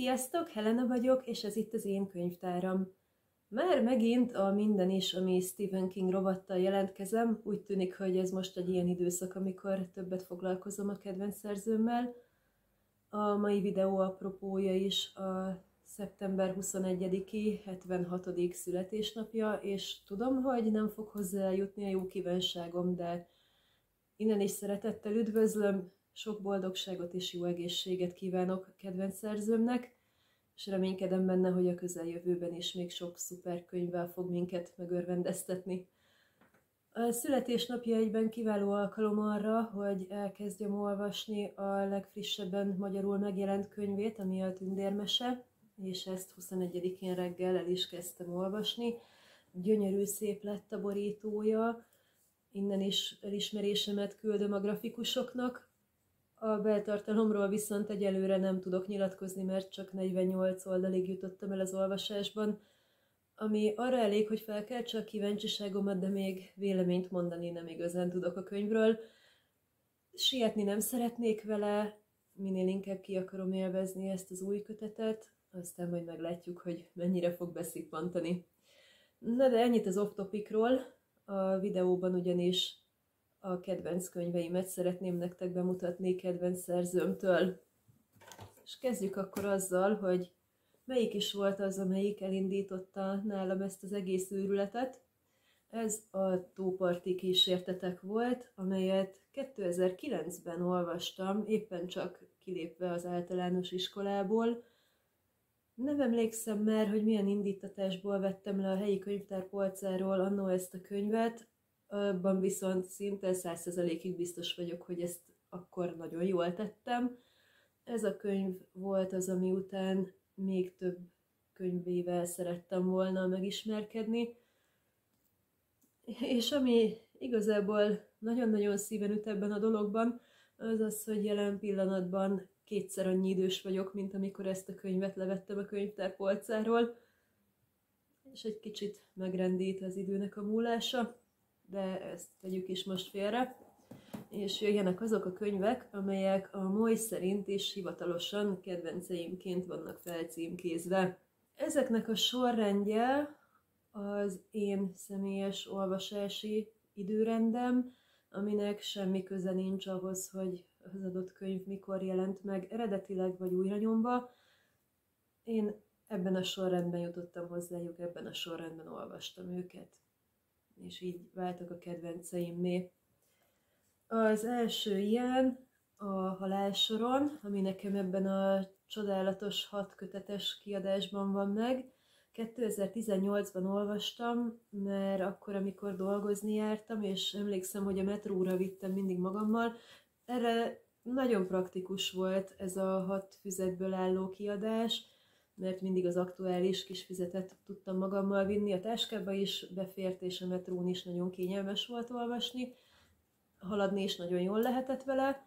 Sziasztok, Helena vagyok, és ez itt az én könyvtáram. Már megint a minden is, ami Stephen King rovattal jelentkezem. Úgy tűnik, hogy ez most egy ilyen időszak, amikor többet foglalkozom a kedvenc szerzőmmel. A mai videó apropója is a szeptember 21-i 76. születésnapja, és tudom, hogy nem fog hozzájutni a jó kívánságom, de innen is szeretettel üdvözlöm, sok boldogságot és jó egészséget kívánok kedvenc szerzőmnek, és reménykedem benne, hogy a közeljövőben is még sok szuper könyvvel fog minket megörvendeztetni. A születésnapja egyben kiváló alkalom arra, hogy elkezdjem olvasni a legfrissebben magyarul megjelent könyvét, ami a Tündérmese, és ezt 21-én reggel el is kezdtem olvasni. Gyönyörű szép lett a borítója, innen is elismerésemet küldöm a grafikusoknak. A beltartalomról viszont egyelőre nem tudok nyilatkozni, mert csak 48 oldalig jutottam el az olvasásban, ami arra elég, hogy felkeltse a kíváncsiságomat, de még véleményt mondani nem igazán tudok a könyvről. Sietni nem szeretnék vele, minél inkább ki akarom élvezni ezt az új kötetet, aztán majd meglátjuk, hogy mennyire fog beszippantani. Na de ennyit az off-topicról, a videóban ugyanis a kedvenc könyveimet szeretném nektek bemutatni kedvenc szerzőmtől. És kezdjük akkor azzal, hogy melyik is volt az, amelyik elindította nálam ezt az egész őrületet. Ez a Tóparti kísértetek volt, amelyet 2009-ben olvastam, éppen csak kilépve az általános iskolából. Nem emlékszem már, hogy milyen indítatásból vettem le a helyi könyvtár polcáról annó ezt a könyvet, abban viszont szinte 100%-ig biztos vagyok, hogy ezt akkor nagyon jól tettem. Ez a könyv volt az, ami után még több könyvével szerettem volna megismerkedni. És ami igazából nagyon-nagyon szíven üt ebben a dologban, az az, hogy jelen pillanatban kétszer annyi idős vagyok, mint amikor ezt a könyvet levettem a könyvtár polcáról, és egy kicsit megrendít az időnek a múlása, de ezt tegyük is most félre. És jöjjenek azok a könyvek, amelyek a MOI szerint is hivatalosan kedvenceimként vannak felcímkézve. Ezeknek a sorrendje az én személyes olvasási időrendem, aminek semmi köze nincs ahhoz, hogy az adott könyv mikor jelent meg eredetileg vagy újranyomva. Én ebben a sorrendben jutottam hozzájuk, ebben a sorrendben olvastam őket, és így váltak a kedvenceimmé. Az első ilyen a Halálsoron, ami nekem ebben a csodálatos 6 kötetes kiadásban van meg. 2018-ban olvastam, mert akkor, amikor dolgozni jártam, és emlékszem, hogy a metróra vittem mindig magammal, erre nagyon praktikus volt ez a 6 füzetből álló kiadás, mert mindig az aktuális kis füzetet tudtam magammal vinni, a táskába is befért, és a metrón is nagyon kényelmes volt olvasni. Haladni is nagyon jól lehetett vele.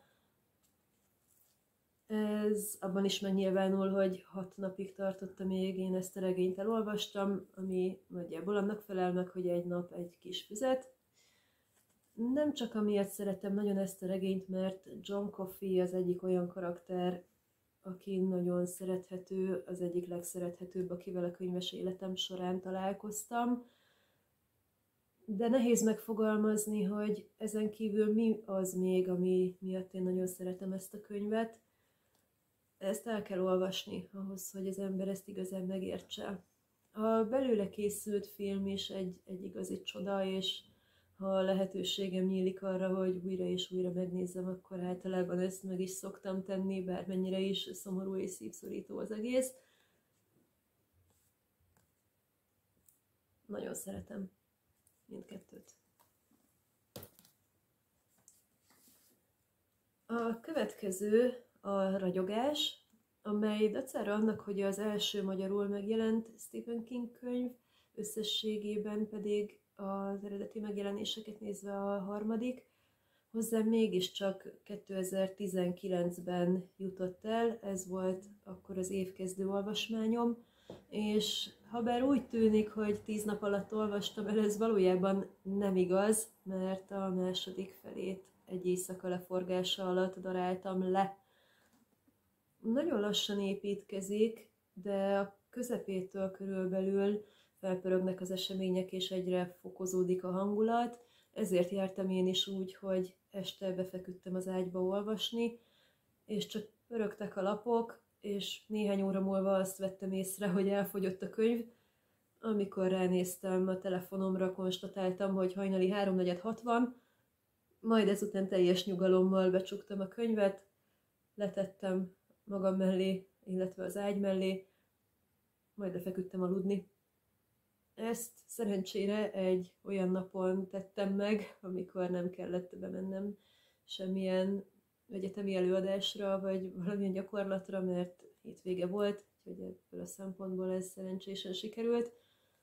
Ez abban is megnyilvánul, hogy 6 napig tartott, amíg én ezt a regényt elolvastam, ami nagyjából annak felel meg, hogy egy nap egy kis füzet. Nem csak amiatt szeretem nagyon ezt a regényt, mert John Coffey az egyik olyan karakter, aki nagyon szerethető, az egyik legszerethetőbb, akivel a könyves életem során találkoztam. De nehéz megfogalmazni, hogy ezen kívül mi az még, ami miatt én nagyon szeretem ezt a könyvet. Ezt el kell olvasni ahhoz, hogy az ember ezt igazán megértse. A belőle készült film is egy igazi csoda, és ha lehetőségem nyílik arra, hogy újra és újra megnézzem, akkor általában ezt meg is szoktam tenni, bármennyire is szomorú és szívszorító az egész. Nagyon szeretem mindkettőt. A következő a Ragyogás, amely dacára annak, hogy az első magyarul megjelent Stephen King könyv, összességében pedig az eredeti megjelenéseket nézve a harmadik, hozzám mégiscsak 2019-ben jutott el, ez volt akkor az évkezdő olvasmányom, és ha bár úgy tűnik, hogy 10 nap alatt olvastam el, ez valójában nem igaz, mert a második felét egy éjszaka leforgása alatt daráltam le. Nagyon lassan építkezik, de a közepétől körülbelül felpörögnek az események, és egyre fokozódik a hangulat. Ezért jártam én is úgy, hogy este befeküdtem az ágyba olvasni, és csak pörögtek a lapok, és néhány óra múlva azt vettem észre, hogy elfogyott a könyv. Amikor ránéztem a telefonomra, konstatáltam, hogy hajnali 3:46 van, majd ezután teljes nyugalommal becsuktam a könyvet, letettem magam mellé, illetve az ágy mellé, majd lefeküdtem aludni. Ezt szerencsére egy olyan napon tettem meg, amikor nem kellett bemennem semmilyen egyetemi előadásra, vagy valamilyen gyakorlatra, mert hétvége volt, úgyhogy ebből a szempontból ez szerencsésen sikerült.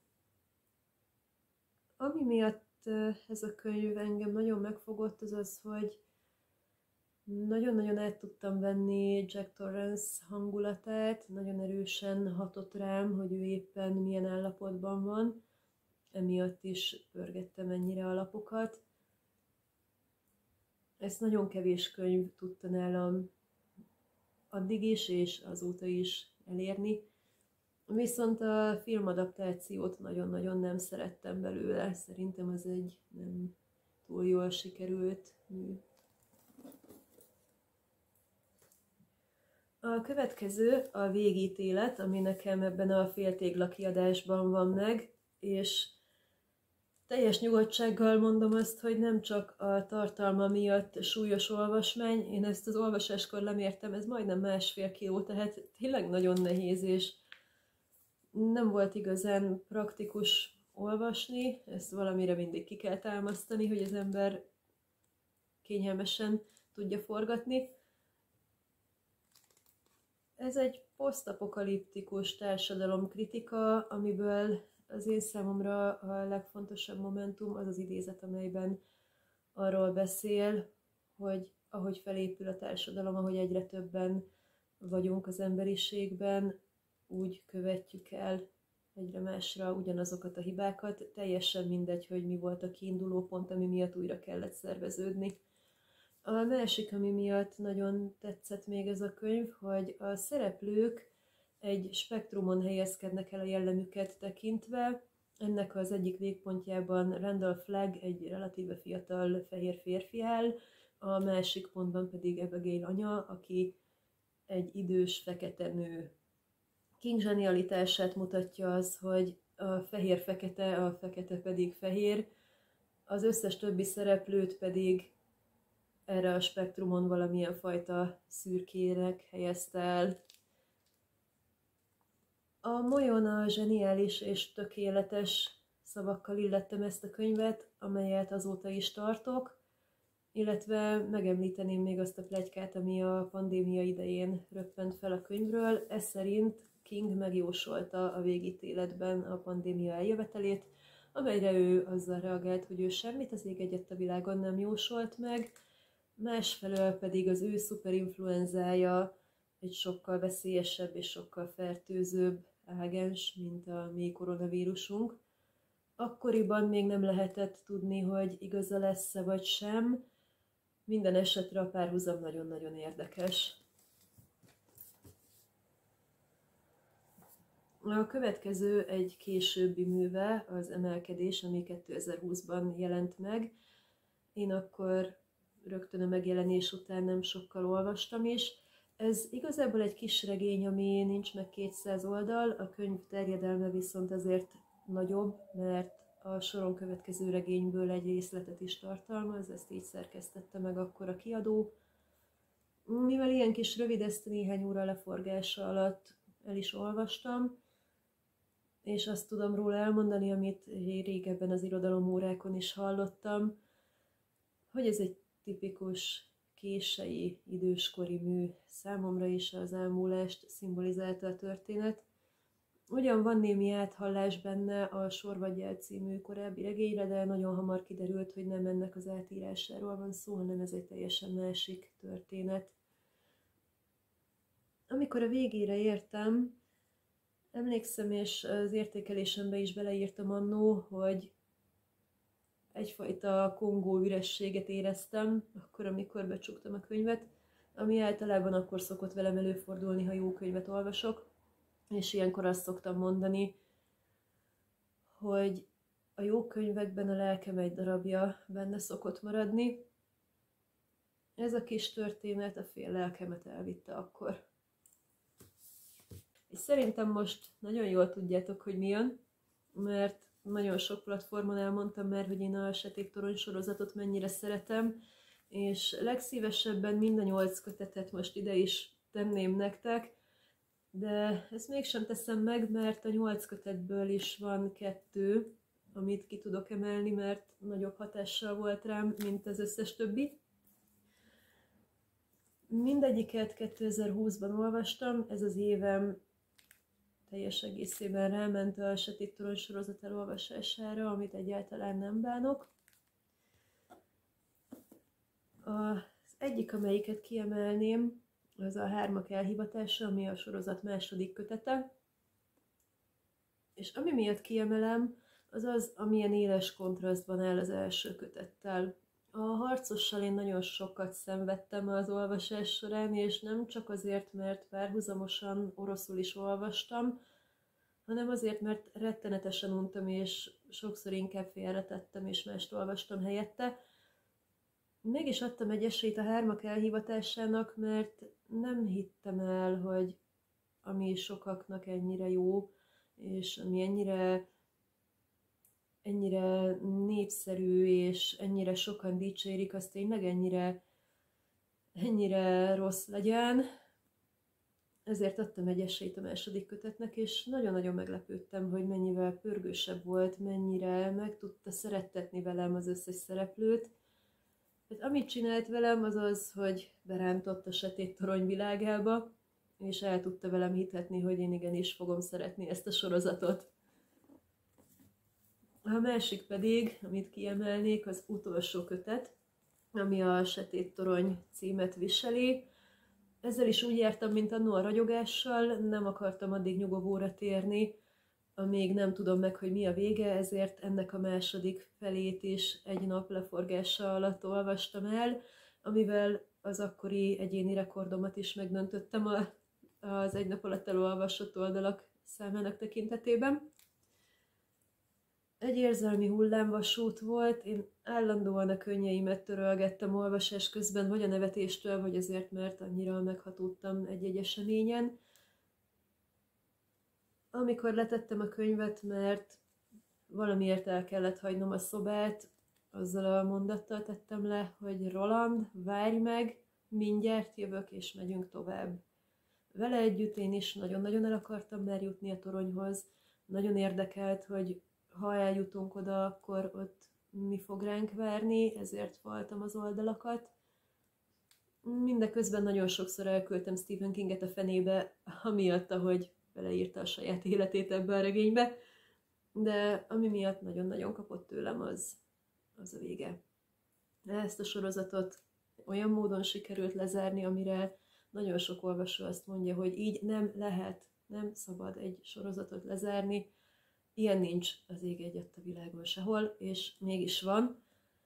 Ami miatt ez a könyv engem nagyon megfogott, az az, hogy nagyon-nagyon át tudtam venni Jack Torrance hangulatát, nagyon erősen hatott rám, hogy ő éppen milyen állapotban van, emiatt is pörgettem ennyire a lapokat. Ezt nagyon kevés könyv tudta nálam addig is, és azóta is elérni. Viszont a filmadaptációt nagyon-nagyon nem szerettem belőle, szerintem az egy nem túl jól sikerült mű. A következő a Végítélet, ami nekem ebben a féltégla kiadásban van meg, és teljes nyugodtsággal mondom azt, hogy nem csak a tartalma miatt súlyos olvasmány, én ezt az olvasáskor lemértem, ez majdnem 1,5 kiló, tehát tényleg nagyon nehéz, és nem volt igazán praktikus olvasni, ezt valamire mindig ki kell támasztani, hogy az ember kényelmesen tudja forgatni. Ez egy posztapokaliptikus társadalomkritika, amiből az én számomra a legfontosabb momentum az az idézet, amelyben arról beszél, hogy ahogy felépül a társadalom, ahogy egyre többen vagyunk az emberiségben, úgy követjük el egyre másra ugyanazokat a hibákat, teljesen mindegy, hogy mi volt a kiinduló pont, ami miatt újra kellett szerveződni. A másik, ami miatt nagyon tetszett még ez a könyv, hogy a szereplők egy spektrumon helyezkednek el a jellemüket tekintve. Ennek az egyik végpontjában Randall Flagg, egy relatíve fiatal fehér férfi áll, a másik pontban pedig Abigail anya, aki egy idős fekete nő. King zsenialitását mutatja az, hogy a fehér fekete, a fekete pedig fehér, az összes többi szereplőt pedig erre a spektrumon valamilyen fajta szürkének helyezte el. A molyon a zseniális és tökéletes szavakkal illettem ezt a könyvet, amelyet azóta is tartok, illetve megemlíteném még azt a pletykát, ami a pandémia idején röppent fel a könyvről. Ez szerint King megjósolta a Végítéletben a pandémia eljövetelét, amelyre ő azzal reagált, hogy ő semmit az ég egyet a világon nem jósolt meg, másfelől pedig az ő szuperinfluenzája egy sokkal veszélyesebb és sokkal fertőzőbb ágens, mint a mi koronavírusunk. Akkoriban még nem lehetett tudni, hogy igaza lesz-e vagy sem. Minden esetre a párhuzam nagyon-nagyon érdekes. A következő egy későbbi műve, az Emelkedés, ami 2020-ban jelent meg. Én akkor rögtön a megjelenés után nem sokkal olvastam is. Ez igazából egy kis regény, ami nincs meg 200 oldal, a könyv terjedelme viszont azért nagyobb, mert a soron következő regényből egy részletet is tartalmaz, ezt így szerkesztette meg akkor a kiadó. Mivel ilyen kis rövid, ezt néhány óra leforgása alatt el is olvastam, és azt tudom róla elmondani, amit régebben az irodalomórákon is hallottam, hogy ez egy tipikus kései, időskori mű, számomra is az elmúlást szimbolizálta a történet. Ugyan van némi áthallás benne a Sorvadjel című korábbi regényre, de nagyon hamar kiderült, hogy nem ennek az átírásáról van szó, hanem ez egy teljesen másik történet. Amikor a végére értem, emlékszem, és az értékelésembe is beleírtam annó, hogy egyfajta kongó ürességet éreztem, akkor, amikor becsuktam a könyvet, ami általában akkor szokott velem előfordulni, ha jó könyvet olvasok. és ilyenkor azt szoktam mondani, hogy a jó könyvekben a lelkem egy darabja benne szokott maradni. Ez a kis történet a fél lelkemet elvitte akkor. És szerintem most nagyon jól tudjátok, hogy mi jön, mert nagyon sok platformon elmondtam már, hogy én a Sötét Torony sorozatot mennyire szeretem, és legszívesebben mind a 8 kötetet most ide is tenném nektek, de ezt mégsem teszem meg, mert a 8 kötetből is van 2, amit ki tudok emelni, mert nagyobb hatással volt rám, mint az összes többi. Mindegyiket 2020-ban olvastam, ez az évem teljes egészében ráment a Sötét Torony sorozat elolvasására, amit egyáltalán nem bánok. Az egyik, amelyiket kiemelném, az a Hármak elhivatása, ami a sorozat második kötete. És ami miatt kiemelem, az az, amilyen éles kontrasztban áll az első kötettel. A Harcossal én nagyon sokat szenvedtem az olvasás során, és nem csak azért, mert párhuzamosan oroszul is olvastam, hanem azért, mert rettenetesen untam, és sokszor inkább félretettem, és mást olvastam helyette. Mégis adtam egy esélyt a Hármak elhivatásának, mert nem hittem el, hogy ami sokaknak ennyire jó, és ami ennyire népszerű, és ennyire sokan dicsérik, az tényleg ennyire rossz legyen. Ezért adtam egy esélyt a második kötetnek, és nagyon-nagyon meglepődtem, hogy mennyivel pörgősebb volt, mennyire meg tudta szerettetni velem az összes szereplőt. Hát amit csinált velem, az az, hogy berántott a Sötét Torony világába, és el tudta velem hitetni, hogy én igenis fogom szeretni ezt a sorozatot. A másik pedig, amit kiemelnék, az utolsó kötet, ami a Sötét Torony címet viseli. Ezzel is úgy jártam, mint annó a ragyogással, nem akartam addig nyugovóra térni, amíg nem tudom meg, hogy mi a vége, ezért ennek a második felét is egy nap leforgása alatt olvastam el, amivel az akkori egyéni rekordomat is megdöntöttem az egy nap alatt elolvasott oldalak számának tekintetében. Egy érzelmi hullámvasút volt, én állandóan a könnyeimet törölgettem olvasás közben, vagy a nevetéstől, vagy azért, mert annyira meghatódtam egy-egy eseményen. Amikor letettem a könyvet, mert valamiért el kellett hagynom a szobát, azzal a mondattal tettem le, hogy Roland, várj meg, mindjárt jövök és megyünk tovább. Vele együtt én is nagyon-nagyon el akartam már jutni a toronyhoz, nagyon érdekelt, hogy ha eljutunk oda, akkor ott mi fog ránk várni, ezért faltam az oldalakat. Mindeközben nagyon sokszor elküldtem Stephen Kinget a fenébe, amiatt, ahogy beleírta a saját életét ebbe a regénybe, de ami miatt nagyon-nagyon kapott tőlem, az a vége. Ezt a sorozatot olyan módon sikerült lezárni, amire nagyon sok olvasó azt mondja, hogy így nem lehet, nem szabad egy sorozatot lezárni, ilyen nincs az ég egyet a világon sehol, és mégis van.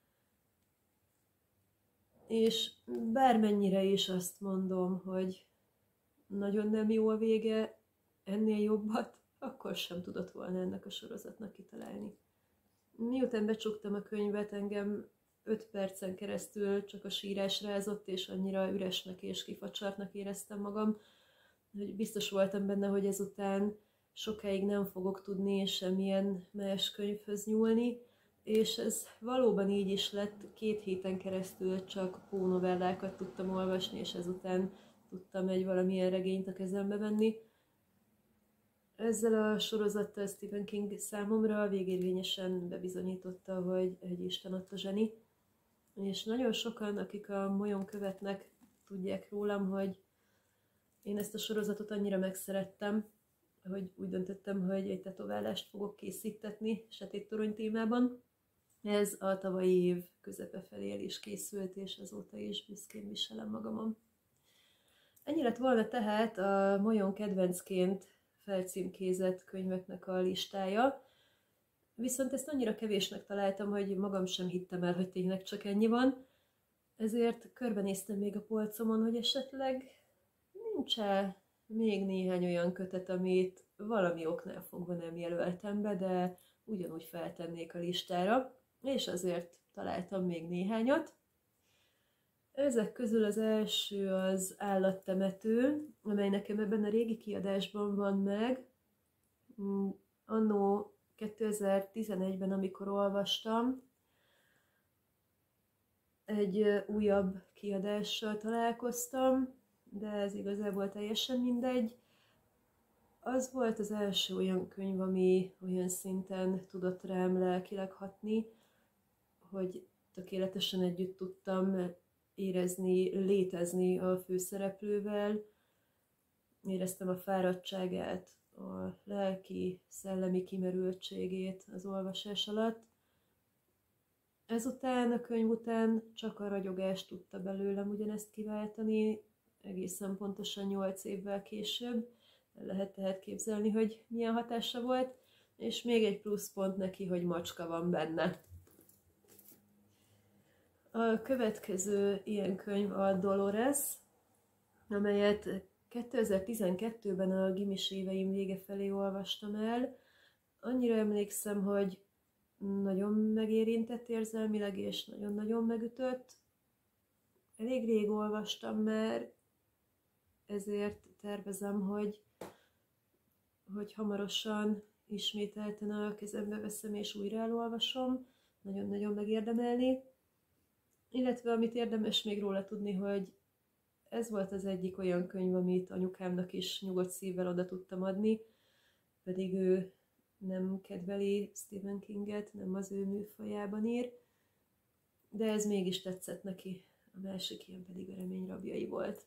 És bármennyire is azt mondom, hogy nagyon nem jó a vége, ennél jobbat, akkor sem tudott volna ennek a sorozatnak kitalálni. Miután becsuktam a könyvet, engem 5 percen keresztül csak a sírás rázott, és annyira üresnek és kifacsartnak éreztem magam, hogy biztos voltam benne, hogy ezután sokáig nem fogok tudni semmilyen más könyvhöz nyúlni, és ez valóban így is lett, 2 héten keresztül csak pónovellákat tudtam olvasni, és ezután tudtam egy valamilyen regényt a kezembe venni. Ezzel a sorozattal Stephen King számomra végérvényesen bebizonyította, hogy egy Isten adta zseni, és nagyon sokan, akik a molyon követnek, tudják rólam, hogy én ezt a sorozatot annyira megszerettem, hogy úgy döntöttem, hogy egy tetoválást fogok készítetni Sötét Torony témában. Ez a tavalyi év közepe felé el is készült, és azóta is büszkén viselem magamon. Ennyi lett volna tehát a molyon kedvencként felcímkézett könyveknek a listája, viszont ezt annyira kevésnek találtam, hogy magam sem hittem el, hogy tényleg csak ennyi van, ezért körbenéztem még a polcomon, hogy esetleg még néhány olyan kötet, amit valami oknál fogva nem jelöltem be, de ugyanúgy feltennék a listára, és azért találtam még néhányat. Ezek közül az első az Állattemető, amely nekem ebben a régi kiadásban van meg. Anno 2011-ben, amikor olvastam, egy újabb kiadással találkoztam, de ez igazából teljesen mindegy. Az volt az első olyan könyv, ami olyan szinten tudott rám lelkileg hatni, hogy tökéletesen együtt tudtam érezni, létezni a főszereplővel. Éreztem a fáradtságát, a lelki, szellemi kimerültségét az olvasás alatt. Ezután, a könyv után csak a ragyogás tudta belőlem ugyanezt kiváltani, egészen pontosan 8 évvel később. El lehet tehát képzelni, hogy milyen hatása volt, és még egy pluszpont neki, hogy macska van benne. A következő ilyen könyv a Dolores, amelyet 2012-ben a gimis éveim vége felé olvastam el. Annyira emlékszem, hogy nagyon megérintett érzelmileg, és nagyon-nagyon megütött. Elég rég olvastam már, ezért tervezem, hogy hamarosan ismételten a kezembe veszem és újra elolvasom. Nagyon-nagyon megérdemelni. Illetve amit érdemes még róla tudni, hogy ez volt az egyik olyan könyv, amit anyukámnak is nyugodt szívvel oda tudtam adni, pedig ő nem kedveli Stephen Kinget, nem az ő műfajában ír, de ez mégis tetszett neki. A másik ilyen pedig a Remény rabjai volt.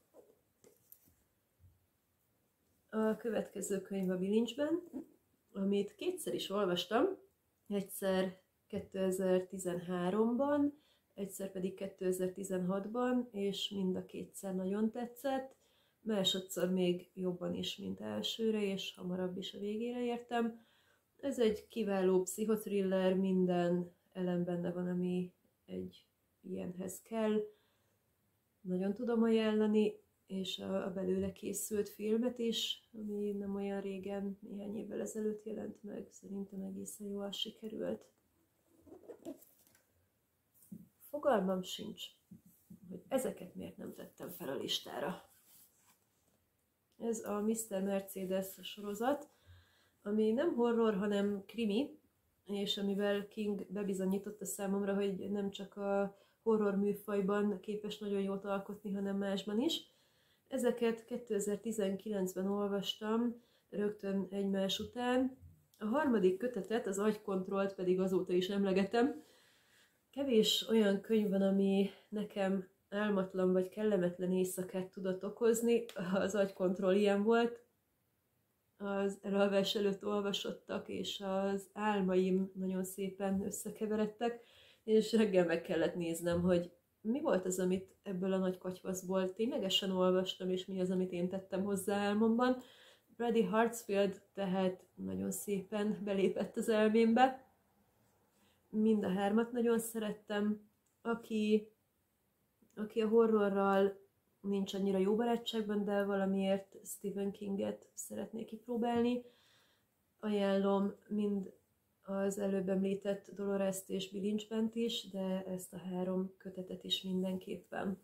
A következő könyv a Bilincsben, amit kétszer is olvastam, egyszer 2013-ban, egyszer pedig 2016-ban, és mind a kétszer nagyon tetszett. Másodszor még jobban is, mint elsőre, és hamarabb is a végére értem. Ez egy kiváló pszichotriller, minden elem benne van, ami egy ilyenhez kell. Nagyon tudom ajánlani, és a belőle készült filmet is, ami nem olyan régen, néhány évvel ezelőtt jelent meg, szerintem egészen jól sikerült. Fogalmam sincs, hogy ezeket miért nem tettem fel a listára. Ez a Mr. Mercedes sorozat, ami nem horror, hanem krimi, és amivel King bebizonyította számomra, hogy nem csak a horror műfajban képes nagyon jót alkotni, hanem másban is. Ezeket 2019-ben olvastam, rögtön egymás után. A harmadik kötetet, az Agykontrollt pedig azóta is emlegetem. Kevés olyan könyv van, ami nekem álmatlan vagy kellemetlen éjszakát tudott okozni. Az Agykontroll ilyen volt. Az elalvás előtt olvasottak, és az álmaim nagyon szépen összekeveredtek, és reggel meg kellett néznem, hogy mi volt az, amit ebből a nagy katyvaszból ténylegesen olvastam, és mi az, amit én tettem hozzá álmomban. Brady Hartsfield tehát nagyon szépen belépett az elmémbe. Mind a hármat nagyon szerettem. Aki a horrorral nincs annyira jó barátságban, de valamiért Stephen Kinget szeretnék kipróbálni. Ajánlom mind az előbb említett Dolores-t és Bilincsbent is, de ezt a 3 kötetet is mindenképpen.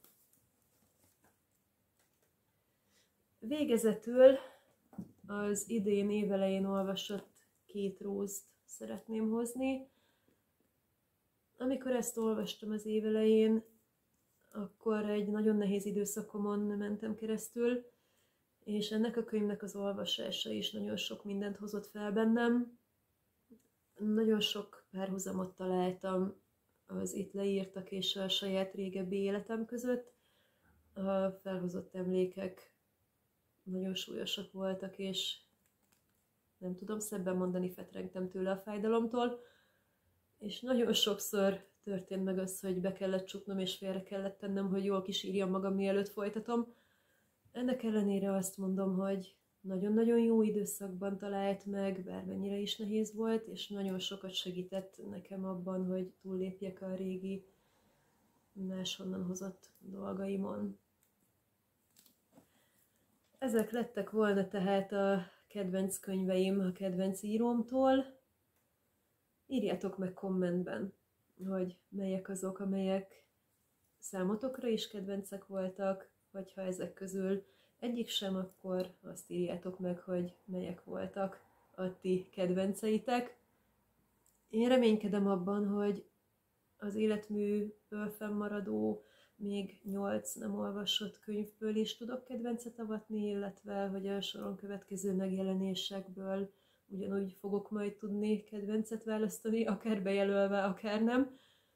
Végezetül az idén évelején olvasott 2 rózt szeretném hozni. Amikor ezt olvastam az évelején, akkor egy nagyon nehéz időszakomon mentem keresztül, és ennek a könyvnek az olvasása is nagyon sok mindent hozott fel bennem. Nagyon sok párhuzamot találtam az itt leírtak és a saját régebbi életem között. A felhozott emlékek nagyon súlyosak voltak, és nem tudom szebben mondani, fetrengtem tőle a fájdalomtól. És nagyon sokszor történt meg az, hogy be kellett csuknom és félre kellett tennem, hogy jól kisírjam magam, mielőtt folytatom. Ennek ellenére azt mondom, hogy nagyon-nagyon jó időszakban talált meg, bármennyire is nehéz volt, és nagyon sokat segített nekem abban, hogy túllépjek a régi, máshonnan hozott dolgaimon. Ezek lettek volna tehát a kedvenc könyveim a kedvenc írómtól. Írjátok meg kommentben, hogy melyek azok, amelyek számotokra is kedvencek voltak, vagy ha ezek közül egyik sem, akkor azt írjátok meg, hogy melyek voltak a ti kedvenceitek. Én reménykedem abban, hogy az életműből fennmaradó még 8 nem olvasott könyvből is tudok kedvencet avatni, illetve hogy a soron következő megjelenésekből ugyanúgy fogok majd tudni kedvencet választani, akár bejelölve, akár nem.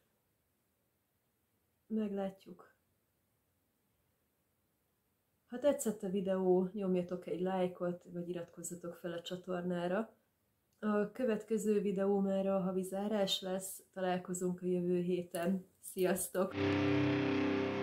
Meglátjuk. Ha tetszett a videó, nyomjatok egy lájkot, vagy iratkozzatok fel a csatornára. A következő videó már a havi zárás lesz, találkozunk a jövő héten. Sziasztok!